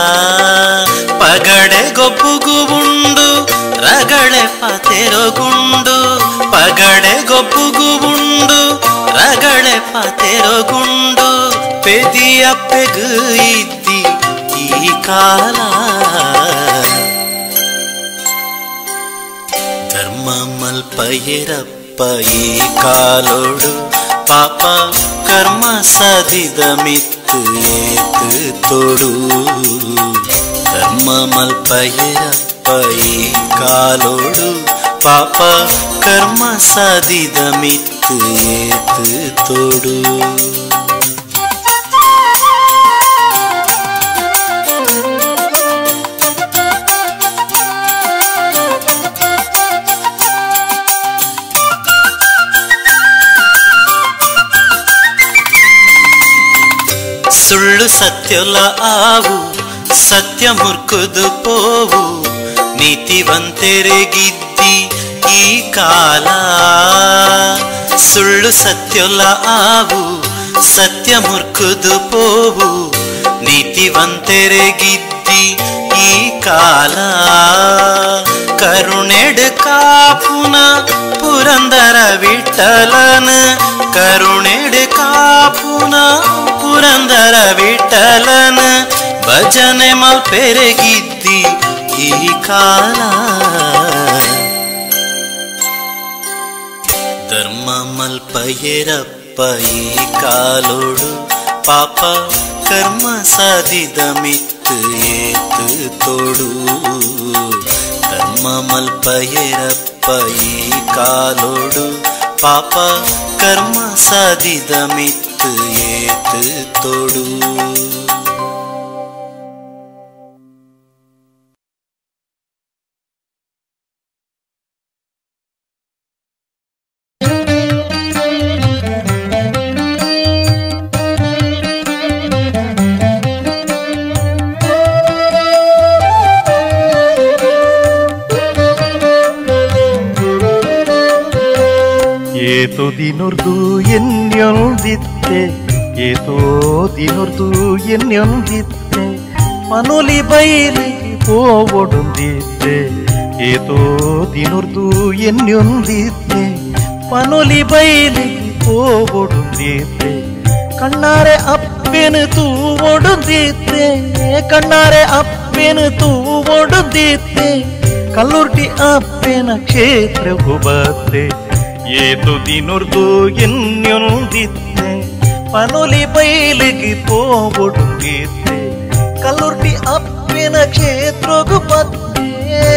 ಪಗಡೆ ಗೊಬ್ಬುಗು ಉಂಡು ರಗಳೆ ಪಾತೆರಗುಂಡು ಪಗಡೆ ಗೊಬ್ಬುಗು ಉಂಡು ರಗಳೆ ಪಾತೆರಗುಂಡು ಪೆದಿಯಪ್ಪೆಗು ಇದ್ದಿ ಈ ಕಾಲ ಧರ್ಮ ಮಲ್ಪಯರಪ್ಪ ಈ ಕಾಲೋಡು ಪಾಪ ಕರ್ಮ ಸದಿದ ಮಿತ್ತು ಏತು ತೋಡು ಧರ್ಮ ಮಲ್ಪಯರಪ್ಪ ಈ ಕಾಲೋಡು ಪಾಪ ಕರ್ಮ ಸದಿದ ಮಿತ್ತು ಏತು ತೋಡು ಸುಳ್ಳು ಸತ್ಯಲ ಆವು ಸತ್ಯ ಮುರ್ಕುದು ಪೋವು ನೀತಿವಂತೆರೆಗಿದ್ದಿ ಈ ಕಾಲ ಸುಳ್ಳು ಸತ್ಯಲ ಆವು ಸತ್ಯ ಮುರ್ಕುದು ಪೋವು ನೀತಿವಂತೆರೆಗಿದ್ದಿ ಈ ಕಾಲ ಕಾಪುನ ಪುರಂದರ ವಿಠಲನ ಕರುಣೆಡೆ ಕಾಪುನ ಪುರಂದರ ವಿಠಲನ ಭಜನೆ ಮಲ್ಪೆರಗಿದ್ದಿ ಈ ಕಾಲ ಧರ್ಮ ಮಲ್ಪಯರಪ್ಪ ಈ ಕಾಲೋಡು ಪಾಪ ಕರ್ಮ ಸಾಧಿದ ಮಿತ್ತು ಏತು ತೋಡು ಧರ್ಮ ಮಲ್ಪಯರಪ್ಪ ಈ ಕಾಲೋಡು ಪಾಪ ಕರ್ಮ ಸಾಧಿದ ಮಿತ್ತು ಏತು ತೋಡು ಏತೋ ದಿನೊರ್ದು ಎನ್ಯೊಂದಿತ್ತೆ ಏತೋ ದಿನೊರ್ದು ಎನ್ಯೊಂದಿತ್ತೆ ಮನೋಲಿ ಬೈಲಿಗೆ ಹೋವೊಡೊಂದಿತ್ತೆ ಏತೋ ದಿನೊರ್ದು ಎನ್ಯೊಂದಿತ್ತೆ ಮನೋಲಿ ಬೈಲಿಗೆ ಹೋವೊಡೊಂದಿತ್ತೆ ಕಣ್ಣಾರೆ ಅಪ್ಪೆನು ತೂವೊಡೊಂದಿತ್ತೆ ಕಣ್ಣಾರೆ ಅಪ್ಪೆನು ತೂವೊಡೊಂದಿತ್ತೆ ಕಲ್ಲುರ್ಟಿ ಅಪ್ಪೆನ ಕ್ಷೇತ್ರ ಹೋಬತ್ತೆ ಏತು ದಿನೊರ್ದು ಎನ್ಯೊಂದಿತ್ತೆ ಪನೊಲಿ ಬೈಲಿಗೆ ಹೋಗೊಡುತ್ತಿತ್ತೆ ಕಲ್ಲುರ್ಟಿ ಅಪ್ಪಿನ ಕ್ಷೇತ್ರಗೂ ಬತ್ತೆ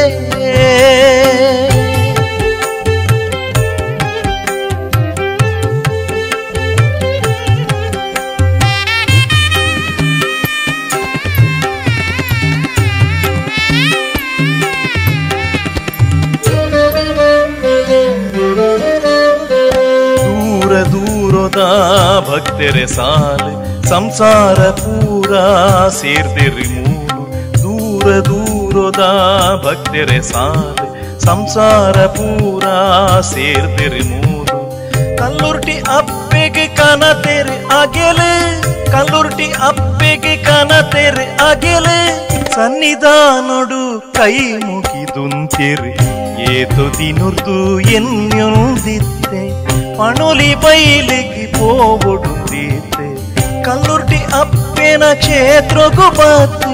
ಭಕ್ತರೆ ಸಾಲು ಸಂಸಾರ ಪೂರಾ ಸೇರ್ದಿರಿ ಮೂಲು ದೂರ ದೂರದ ಭಕ್ತರೆ ಸಾಲು ಸಂಸಾರ ಪೂರಾ ಸೇರ್ದಿರಿ ಮೂಲು ಕಲ್ಲುರ್ಟಿ ಅಪ್ಪೆಗೆ ಕನತೆರೆ ಅಗೆಲೆ ಕಲ್ಲುರ್ಟಿ ಅಪ್ಪೆಗೆ ಕನತೆರೆ ಅಗೆಲೆ ಸನ್ನಿಧಾನೊಡು ಕೈ ಮುಗಿದುಂತಿರಿ ಏತು ದಿನುರ್ದು ಎನ್ಯೊಂದಿತ್ತೆ ಪಣುಲಿ ಬೈಲಿಗೆ ಹೋಗೊಡುತ್ತಿತ್ತೆ ಕಲ್ಲುರ್ಟಿ ಅಪ್ಪೆನ ಕ್ಷೇತ್ರಗೂ ಬತ್ತೆ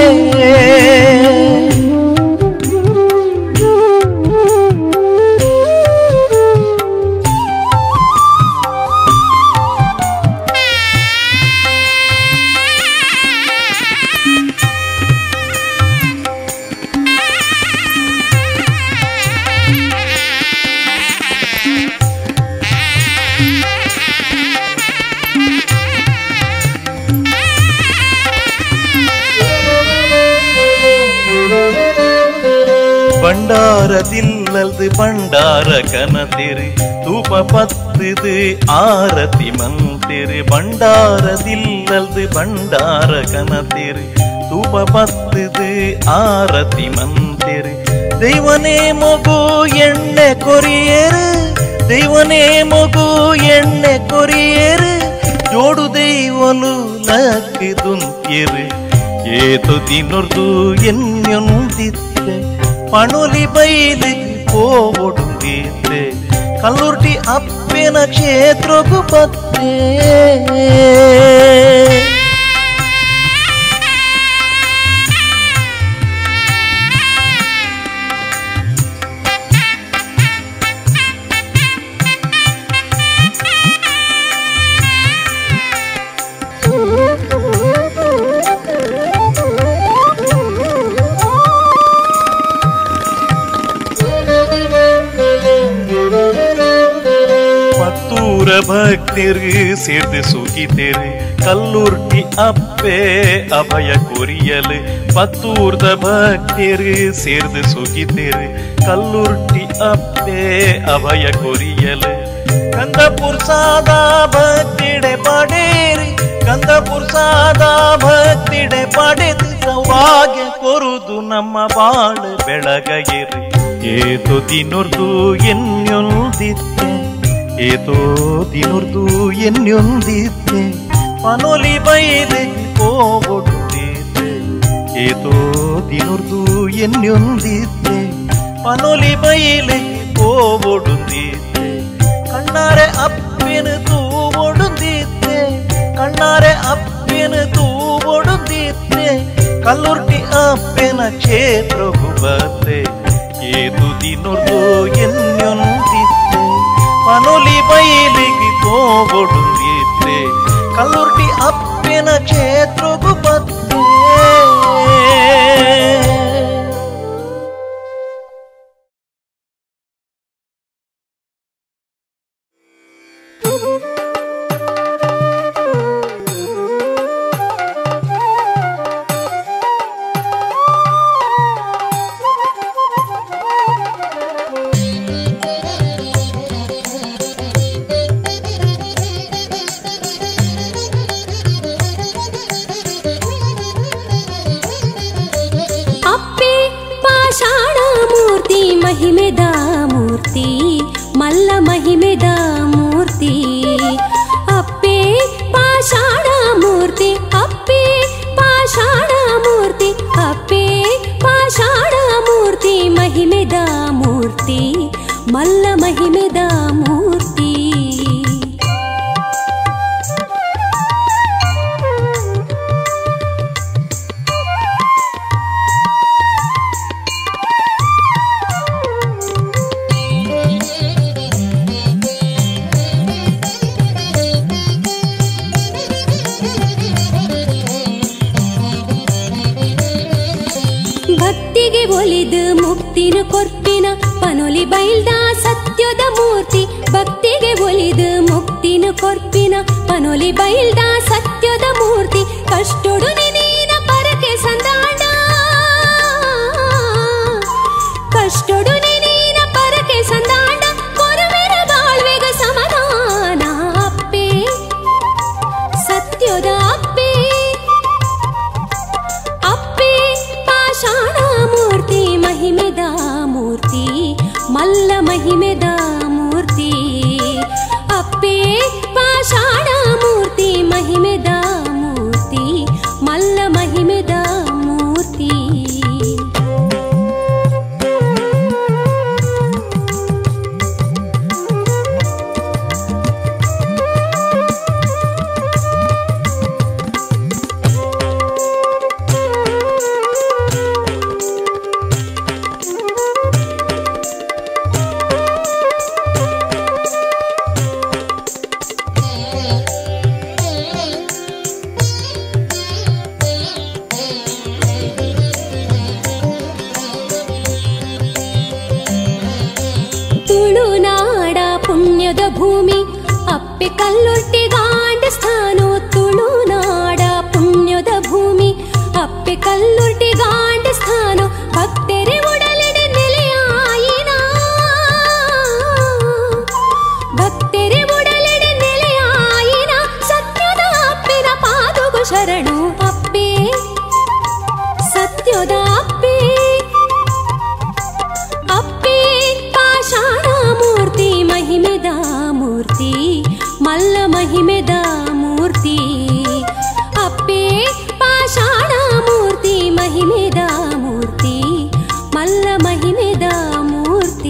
ಭಂಡಾರದಿಲ್ಲಲ್ದು ಭಂಡಾರ ಕನತಿರಿ ತೂಪ ಪತ್ತಿದು ಆರತಿ ಮಂತಿರಿ ಭಂಡಾರದಿಲ್ಲಲ್ದು ಭಂಡಾರ ಕನತಿರಿ ತೂಪ ಪತ್ತಿದು ಆರತಿ ಮಂತಿರಿ ದೈವನೇ ಮಗು ಎಣ್ಣೆ ಕೊರಿಯೇರು ದೈವನೇ ಮಗು ಎಣ್ಣೆ ಕೊರಿಯೇರು ಜೋಡು ದೈವಲು ಲಕ್ಕಿದುಂತಿರು ಏತು ದಿನೊರ್ದು ಎನ್ಯೊಂದಿತ್ತೆ ಪಣುಲಿ ಬೈಲಿಗೆ ಹೋಗೊಡುತ್ತಿತ್ತೆ ಕಲ್ಲುರ್ಟಿ ಅಪ್ಪೆನ ಕ್ಷೇತ್ರಗೂ ಬತ್ತೆ ಭಕ್ತರು ಸೇರ್ದು ಸುಖಿತೆರು ಕಲ್ಲುರ್ಟಿ ಅಪ್ಪೆ ಅಭಯ ಕೊರಿಯಲು ಪತ್ತೂರ್ದ ಭಕ್ತರು ಸೇರ್ದು ಸುಖಿತೆರು ಕಲ್ಲುರ್ಟಿ ಅಪ್ಪೆ ಅಭಯ ಕೊರಿಯಲು ಕಂದಪುರ್ ಸಾದಾ ಭಕ್ತಿಡೆ ಪಡೇರಿ ಕಂದಪುರ್ ಸಾದಾ ಭಕ್ತಿಡೆ ಪಡೆದು ಸೌಭಾಗ್ಯ ಕೊರುದು ನಮ್ಮ ಬಾಳ ಬೆಳಗಗಿರಿ ಏತು ದಿನೊರ್ದು ಎನ್ಯೊಂದಿತ್ತೆ ಏತೋ ದಿನೊರ್ದು ಎನ್ಯೊಂದಿತ್ತೆ ಪನೊಲಿ ಬೈಲಿಗೆ ಹೋಗೊಡುತ್ತಿತ್ತೆ ಏತೋ ದಿನೊರ್ದು ಎನ್ಯೊಂದಿತ್ತೆ ಪನೊಲಿ ಬೈಲಿಗೆ പോവൊടുന്തീത്തെ കണ്ണാരെ അപ്പിന് തൂവൊടുന്തീത്തെ കണ്ണാരെ അപ്പിന് തൂവൊടുന്തീത്തെ ಕಲ್ಲುರ್ಟಿ ಅಪ್ಪೆನ ಕ್ಷೇತ್ರವು ಬತ್ತೆ ಏದು ದಿನೊರ್ದು ಎನ್ಯೊಂದಿತ್ತೆ ಪನೊಲಿ ಬೈಲಿಗೆ ತೋಗೊಡುಂದಿತ್ತೆ ಕಲ್ಲುರ್ಟಿ ಅಪ್ಪೆನ ಕ್ಷೇತ್ರವು ಬತ್ತೆ ಮಹಿಮೆದ ಮೂರ್ತಿ ಮಲ್ಲ ಮಹಿಮೆದ ಮೂರ್ತಿ ಅಪ್ಪೆ ಪಾಷಾಣ ಮೂರ್ತಿ ಅಪ್ಪೆ ಪಾಷಾಣ ಮೂರ್ತಿ ಅಪ್ಪೆ ಪಾಷಾಣ ಮೂರ್ತಿ ಮಹಿಮೆದ ಮೂರ್ತಿ ಮಲ್ಲ ಮಹಿಮೆದ ಮೂರ್ತಿ ಭಕ್ತಿಗೆ ಒಲಿದು ಮುಕ್ತಿನ ಕೊರ್ಪಿನ ಪನೊಲಿ ಬೈಲ್ದ ಸತ್ಯದ ಮೂರ್ತಿ ಭಕ್ತಿಗೆ ಒಲಿದು ಮುಕ್ತಿನ ಕೊರ್ಪಿನ ಪನೊಲಿ ಬೈಲ್ದ ಸತ್ಯದ ಮೂರ್ತಿ ಕಷ್ಟೊಡು ನೀನ ಪರಕೆ ಸಂದಾಡ ಕಷ್ಟೊಡು ನೀನ ಪರಕೆ ಸಂದಾಡ ಕೊರವೆರ ಬಾಳ್ವೆಗ ಸಮಾಧಾನ ಅಪ್ಪೆ ಸತ್ಯದ ಅಪ್ಪೆ ಅಪ್ಪೆ ಪಾಷಾಣ ಮೂರ್ತಿ ಮಹಿಮೆದ ಮೂರ್ತಿ ಮಲ್ಲ ಮಹಿಮೆದ ಮೂರ್ತಿ ಅಪ್ಪೆ ಪಾಷಾಣ ಮೂರ್ತಿ ಮಹಿಮೆದ ಮೂರ್ತಿ ಮಲ್ಲ ಮಹಿಮೆದ ಮೂರ್ತಿ ತುಳುನಾಡ ಪುಣ್ಯದ ಭೂಮಿ ಅಪ್ಪೆ ಕಲ್ಲುರ್ಟಿಗಾಂಡ ಸ್ಥಾನೋ ತುಳುನಾಡ ಪುಣ್ಯದ ಭೂಮಿ ಅಪ್ಪೆ ಕಲ್ಲುರ್ಟಿಗಾಂಡ ಸ್ಥಾನೋ ಭಕ್ತರೆ ಉಡಲಿಡೆ ನೆಲೆಯಾಯಿನ ಭಕ್ತರೆ ಉಡಲಿಡೆ ನೆಲೆಯಾಯಿನ ಸತ್ಯದ ಅಪ್ಪೆನ ಪಾದಗು ಶರಣು ಅಪ್ಪೆ ಸತ್ಯದ ಅಪ್ಪೆ ಅಪ್ಪೆ ಪಾಷಾಣ ಮೂರ್ತಿ ಮಹಿಮೆದ ಮೂರ್ತಿ ಮಲ್ಲ ಮಹಿಮೆದ ಮೂರ್ತಿ ಅಪ್ಪೆ ಪಾಷಾಣ ಮೂರ್ತಿ ಮಹಿಮೆದ ಮೂರ್ತಿ ಮಲ್ಲ ಮಹಿಮೆದ ಮೂರ್ತಿ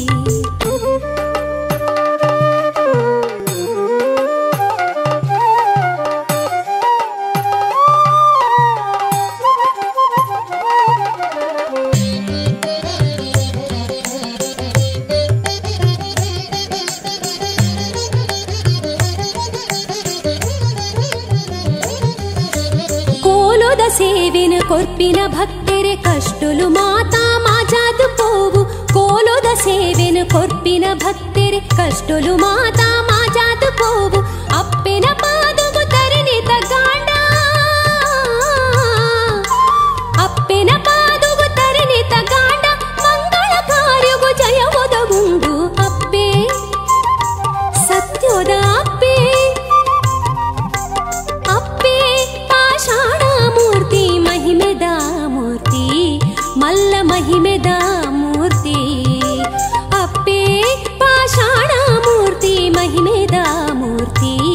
ಸೇವಿನ ಕೊರ್ಪಿನ ಭಕ್ತರೆ ಕಷ್ಟುಲು ಮಾತಾ ಮಾಜಾದು ಪೋವು ಕೋಲೋದ ಸೇವಿನ ಕೊರ್ಪಿನ ಭಕ್ತರೆ ಕಷ್ಟುಲು ಮಾತಾ ಮಾಜಾದು ಪೋವು ಅಪ್ಪೆನ ಪಾದುಗು ತರಿನಿತ ಗಾಂಡ ಅಪ್ಪೆನ ಪಾದುಗು ತರಿನಿತ ಗಾಂಡ ಮಂಗಳ ಕಾರ್ಯಗು ಜಯ ಒದಗುಂಡು ಅಪ್ಪೆ ಸತ್ಯದ ಅಪ್ಪೆ ಅಪ್ಪೆ ಪಾಷಾಣ ಮೂರ್ತಿ ಮಹಿಮೆದ ಮೂರ್ತಿ ಮಲ್ಲ ಮಹಿಮೆದ ಮೂರ್ತಿ ಅಪ್ಪೆ ಪಾಷಾಣ ಮೂರ್ತಿ ಮಹಿಮೆದ ಮೂರ್ತಿ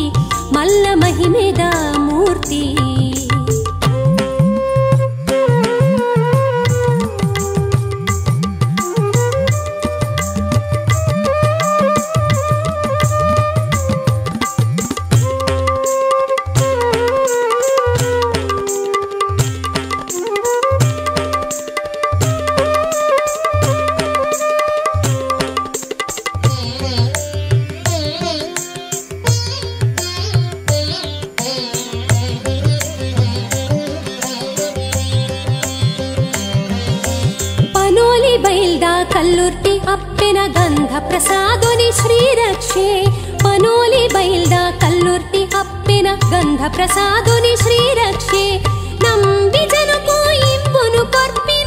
ಕಲ್ಲುರ್ಟಿ ಅಪ್ಪೆನ ಗಂಧ ಪ್ರಸಾದುನಿ ಶ್ರೀರಕ್ಷೆ ಪನೋಲಿ ಬೈಲ್ದ ಕಲ್ಲುರ್ಟಿ ಅಪ್ಪೆನ ಗಂಧ ಪ್ರಸಾದುನಿ ಶ್ರೀರಕ್ಷೆ ನಂಬಿ ಜನಕು ಇಂಬುನು ಕೊರ್ಪಿನ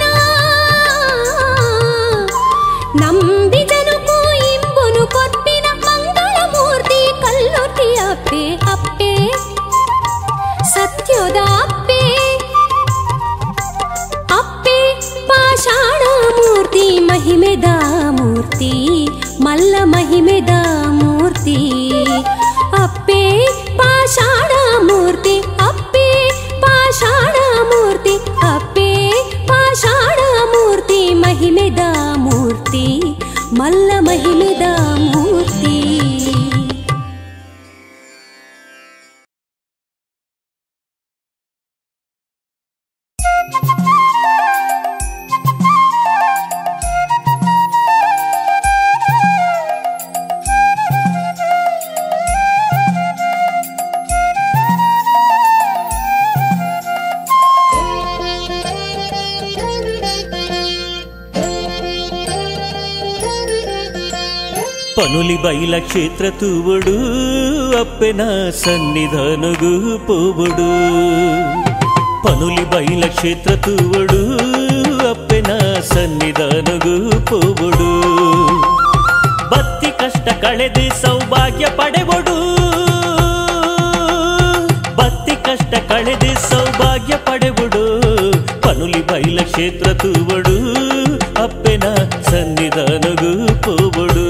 ನಂಬಿ ಜನಕು ಇಂಬುನು ಕೊರ್ಪಿನ ಮಂಗಳ ಮೂರ್ತಿ ಕಲ್ಲುರ್ಟಿ ಅಪ್ಪೆ ಅಪ್ಪೆ ಸತ್ಯದ ಅಪ್ಪೆ ಅಪ್ಪೆ ಪಾಷಾಣ ಮೂರ್ತಿ ಮಹಿಮೆದ ಮೂರ್ತಿ ಮಲ್ಲ ಮಹಿಮೆದ ಮೂರ್ತಿ ಅಪ್ಪೆ ಪಾಷಾಣ ಮೂರ್ತಿ ಅಪ್ಪೆ ಪಾಷಾಣ ಮೂರ್ತಿ ಅಪ್ಪೆ ಪಾಷಾಣ ಮೂರ್ತಿ ಮಹಿಮೆದ ಮೂರ್ತಿ ಮಲ್ಲ ಮಹಿಮೆದ ಮೂರ್ತಿ ಪನುಲಿ ಬೈಲ ಕ್ಷೇತ್ರ ತೂವಡು ಅಪ್ಪೆನ ಸನ್ನಿಧಾನಗೂ ಪೋವಡು ಪನುಲಿ ಬೈಲ ಕ್ಷೇತ್ರ ತೂವಡು ಅಪ್ಪೆನ ಸನ್ನಿಧಾನಗೂ ಪೋವಡು ಬತ್ತಿ ಕಷ್ಟ ಕಳೆದು ಸೌಭಾಗ್ಯ ಪಡೆವಡು ಬತ್ತಿ ಕಷ್ಟ ಕಳೆದು ಸೌಭಾಗ್ಯ ಪಡೆವಡು ಪನುಲಿ ಬೈಲ ಕ್ಷೇತ್ರ ತೂವಡು ಅಪ್ಪೆನ ಸನ್ನಿಧಾನಗೂ ಪೋವಡು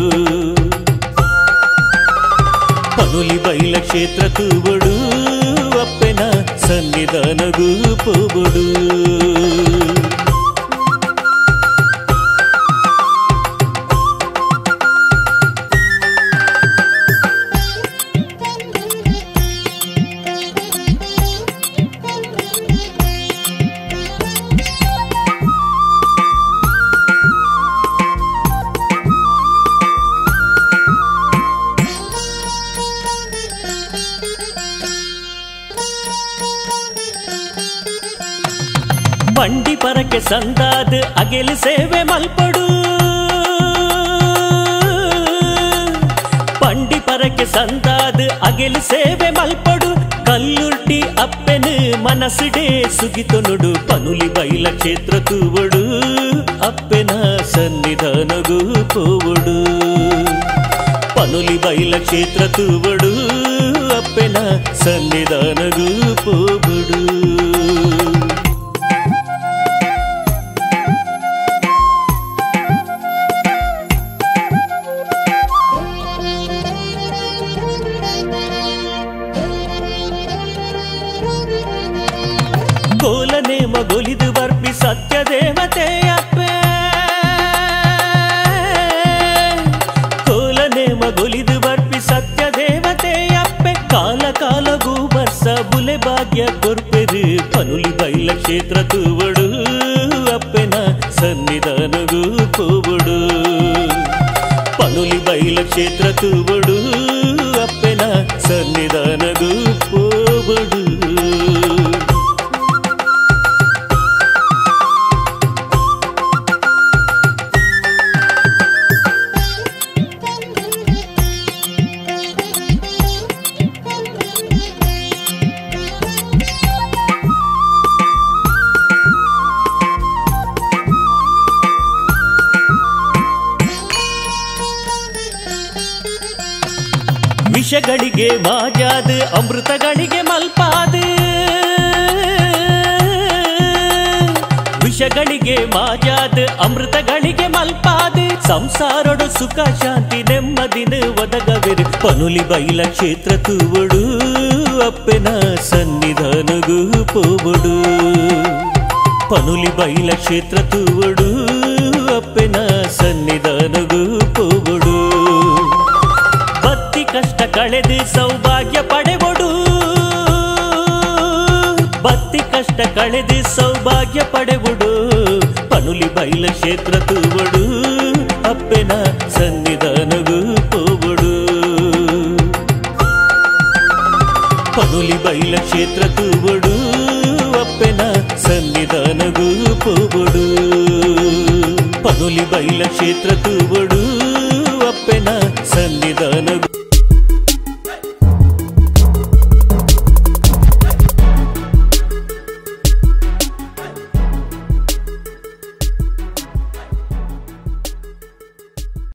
ಪನುಲಿ ಬೈಲ ಕ್ಷೇತ್ರ ತೂವಡು ಅಪ್ಪೆನ ಸನ್ನಿಧಾನಗೂ ಪೋವಡು ಬಂಡಿ ಪರಕ್ಕೆ ಸಂದಾದ ಅಗೆಲಿ ಸೇವೆ ಮಲ್ಪಡು ಬಂಡಿ ಪರಕ್ಕೆ ಸಂದಾದ ಅಗೆಲಿ ಸೇವೆ ಮಲ್ಪಡು ಕಲ್ಲುರ್ಟಿ ಅಪ್ಪೆನು ಮನಸ್ಸಿಡೆ ಸುಗಿತು ನುಡು ಪನುಲಿ ಬೈಲ ಕ್ಷೇತ್ರ ತೂವಡು ಅಪ್ಪೆನ ಸನ್ನಿಧಾನಗೂ ಪೋವಡು ಪನುಲಿ ಬೈಲ ಕ್ಷೇತ್ರ ತೂವಡು ಅಪ್ಪೆನ ಸನ್ನಿಧಾನಗೂ ಪೋವಡು ಕೋಲನೆ ಮಗೊಲಿದು ಬರ್ಪಿ ಸತ್ಯ ದೇವತೆ ಅಪ್ಪೆ ಕೋಲನೆ ಮಗೊಲಿದು ಬರ್ಪಿ ಸತ್ಯ ದೇವತೆ ಅಪ್ಪೆ ಕಾಲ ಕಾಲಗೂ ವರ್ಷ ಬುಲೆ ಭಾಗ್ಯ ಕೊರ್ಪೆರು ಪನುಲಿ ಬೈಲ ಕ್ಷೇತ್ರ ತೂವಡು ಅಪ್ಪೆನ ಸನ್ನಿಧಾನಗೂ ಪೋವಡು ಪನುಲಿ ಬೈಲ ಕ್ಷೇತ್ರ ತೂವಡು ಅಪ್ಪೆನ ಸನ್ನಿಧಾನಗೂ ಪೋವಡು ವಿಷಗಳಿಗೆ ಮಾಜಾದ ಅಮೃತಗಳಿಗೆ ಮಲ್ಪಾದ ವಿಷಗಳಿಗೆ ಮಾಜಾದ ಅಮೃತಗಳಿಗೆ ಮಲ್ಪಾದ ಸಂಸಾರಡು ಸುಖ ಶಾಂತಿ ನೆಮ್ಮದಿನ ಒದಗವೆರು ಪನುಲಿ ಬೈಲ ಕ್ಷೇತ್ರ ತೂವಡು ಅಪ್ಪೆನ ಸನ್ನಿಧಾನಗೂ ಪೋವಡು ಪನುಲಿ ಬೈಲ ಕ್ಷೇತ್ರ ತೂವಡು ಅಪ್ಪೆನ ಸನ್ನಿಧಾನಗೂ ಪೋವಡು ಕಷ್ಟ ಕಳೆದು ಸೌಭಾಗ್ಯ ಪಡೆವಡು ಬತ್ತಿ ಕಷ್ಟ ಕಳೆದು ಸೌಭಾಗ್ಯ ಪಡೆವಡು ಪನುಲಿ ಬೈಲ ಕ್ಷೇತ್ರ ತೂವಡು ಅಪ್ಪೆನ ಸನ್ನಿಧಾನಗೂ ಪೋವಡು ಪನುಲಿ ಬೈಲ ಕ್ಷೇತ್ರ ತೂವಡು ಅಪ್ಪೆನ ಸನ್ನಿಧಾನಗೂ ಪೋವಡು ಪನುಲಿ ಹುಲಿಬೈಲ ಕ್ಷೇತ್ರ ತೂವಡು ಅಪ್ಪೆನ ಸನ್ನಿಧಾನ